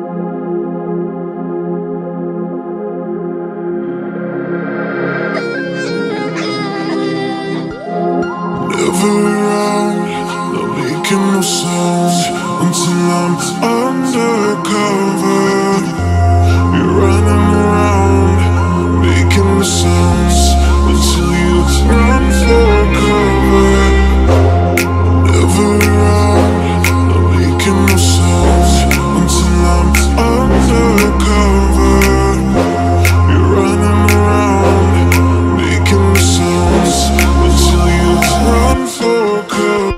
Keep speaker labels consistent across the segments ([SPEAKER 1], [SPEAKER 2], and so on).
[SPEAKER 1] Never around, not making no sound until I'm undercover. You're running around, making no sounds until you run for cover. Never around, not making no sounds until I'm undercover. You're running around, making no sounds until you run for cover.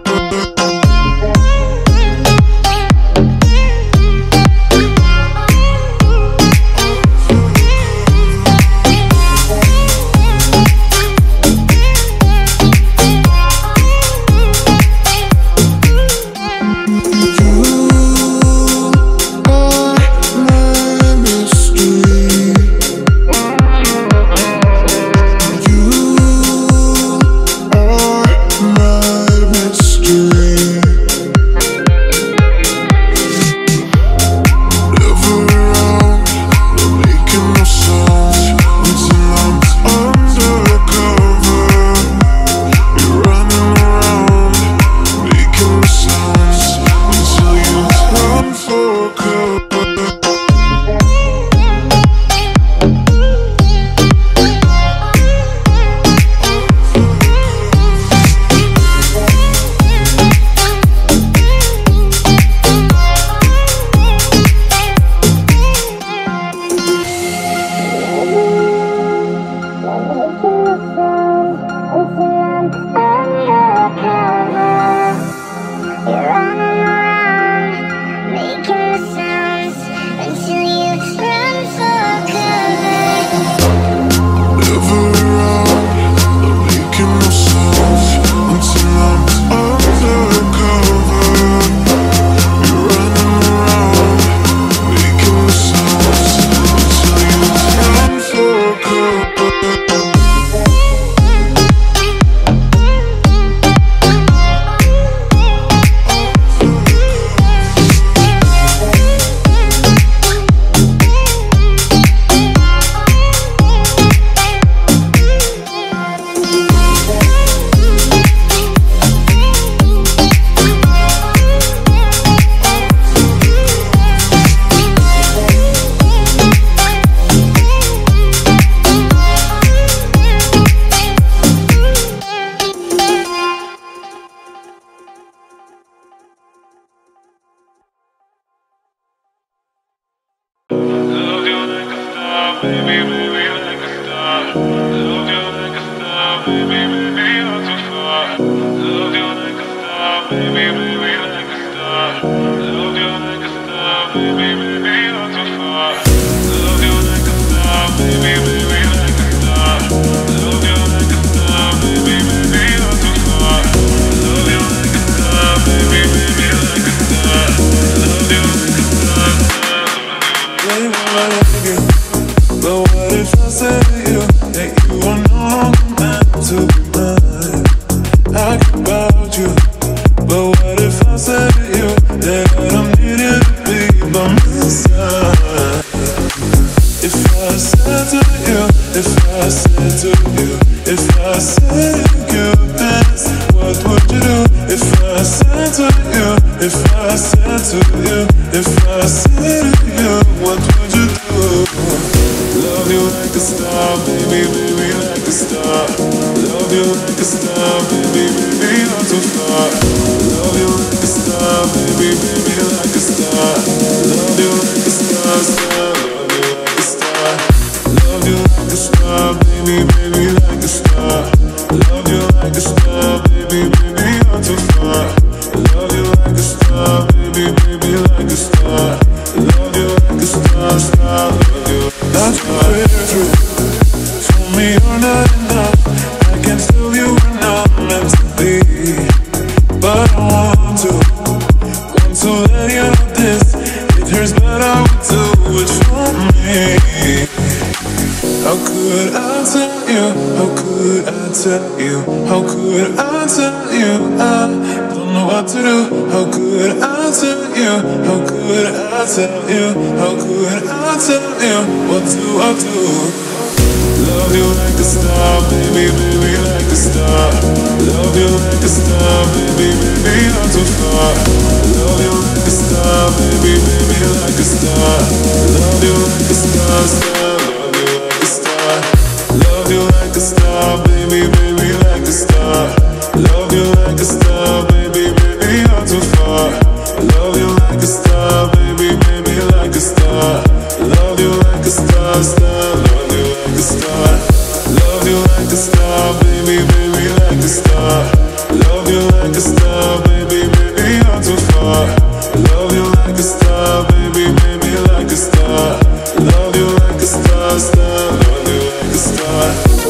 [SPEAKER 2] How could I tell you? I don't know what to do. How could I tell you?
[SPEAKER 1] you? How could I tell you? How could I tell you? What do I do? Love you like a star, baby, baby, like a star. Love you like a star, baby, baby, not too far. Love you like a star, baby, baby, like a star. Love you like a star, star. Love you like a star. Love you like a star, baby, baby, like a star. Love you like a star, baby, baby, not too far. Love you like a star, baby, baby, like a star. Love you like a star, star. Love you like a star. Love you like a star, baby, baby, like a star. Love you like a star, baby, baby, not too far. Love you like a star, baby, baby, like a star. Love you like a star, star. Love you like a star.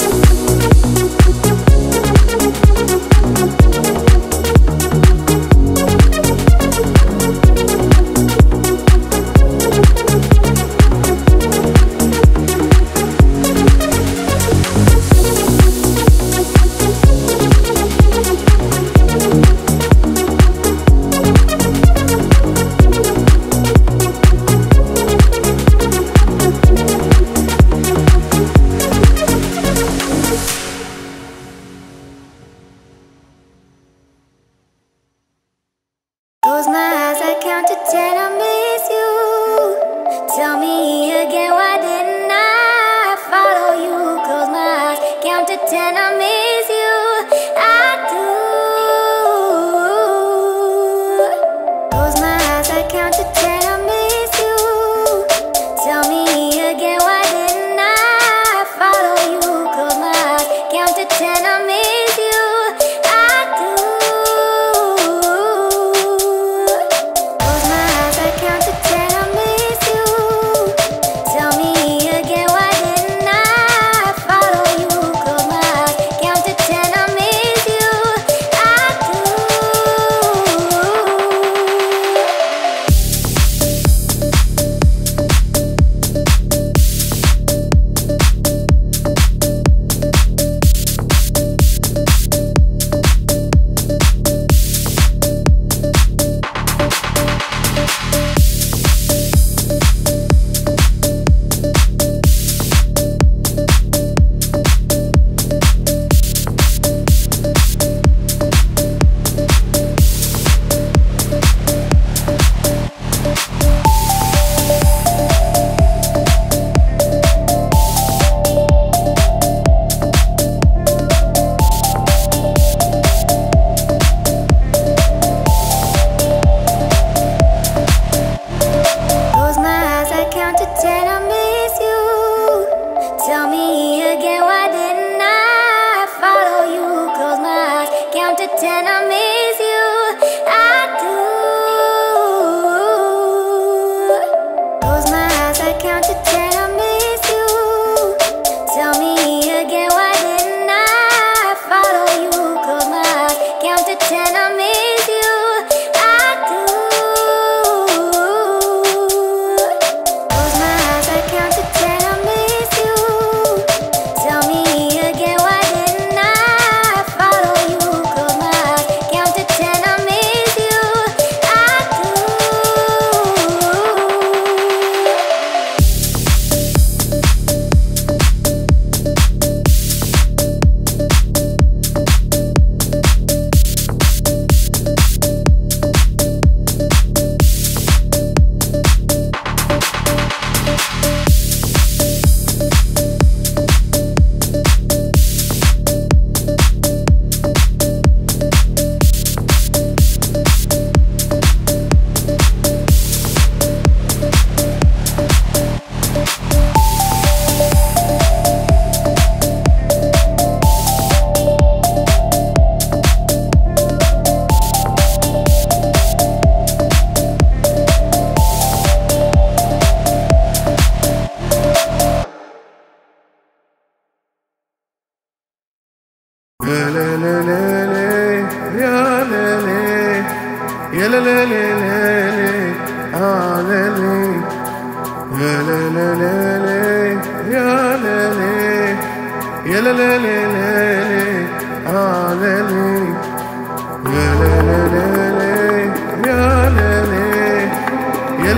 [SPEAKER 2] Close my eyes, I count to 10, I miss you. Tell me again, why didn't I follow you? Close my eyes, count to 10, I miss you. I do. Close my eyes, I count to 10, I miss you. Tell me again, why didn't I follow you? Close my eyes, count to 10, I miss you. I do.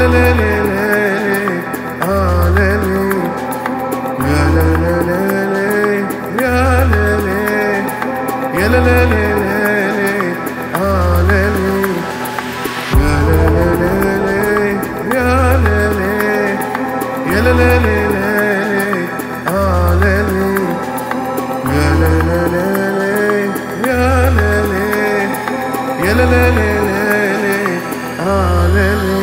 [SPEAKER 3] la la la la, ah la la, ya la la la la, ya la la, ya la la la la, ah la la, ya la la la la, ya la la, ya la la la la, ah la la, ya la la la la, ya la la, ya la la la la, ah la la.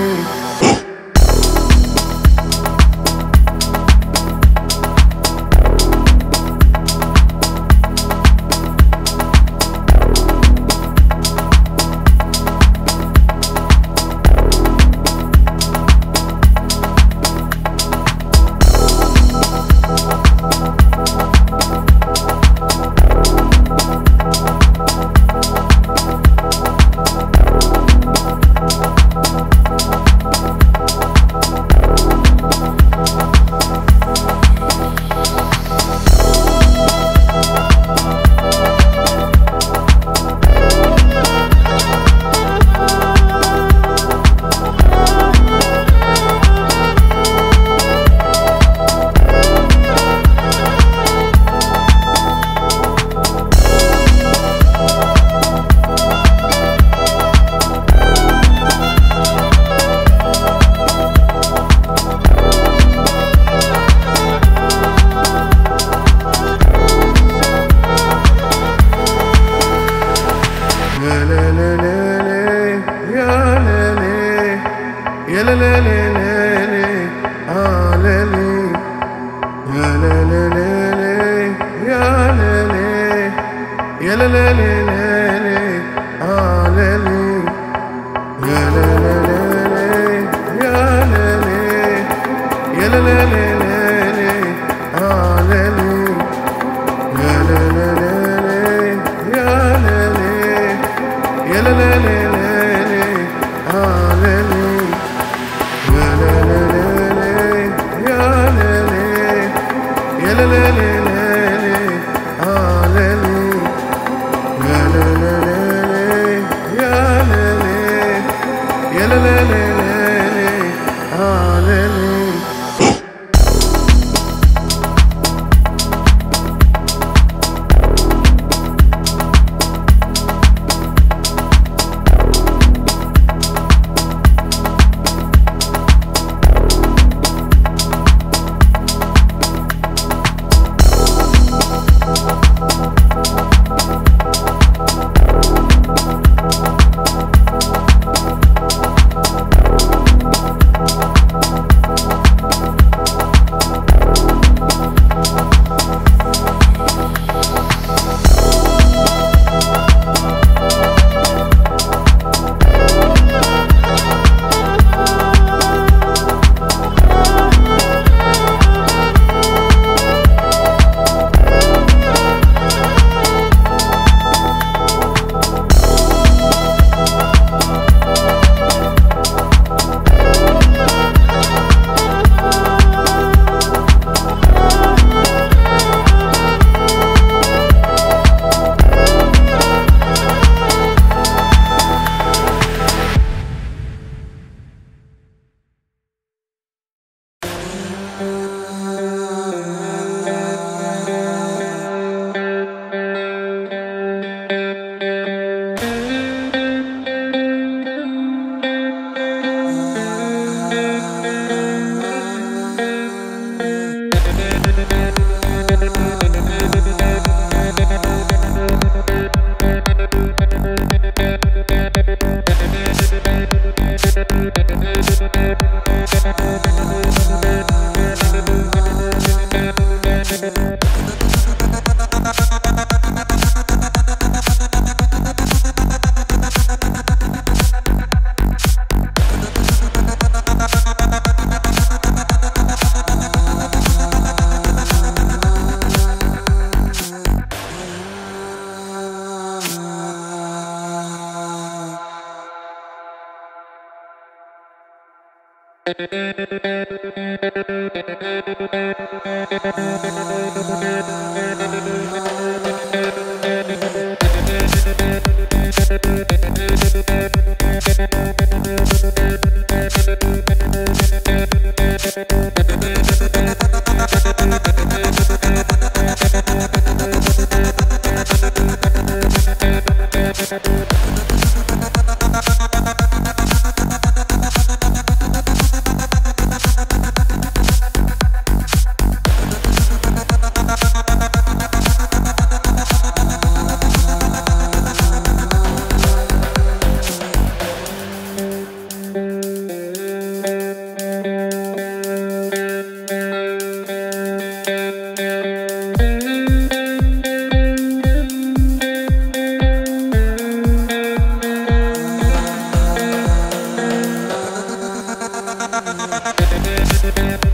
[SPEAKER 2] We'll be right back.